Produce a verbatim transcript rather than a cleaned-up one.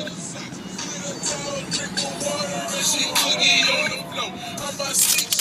Drink water and she boogie on the floor. I'm about to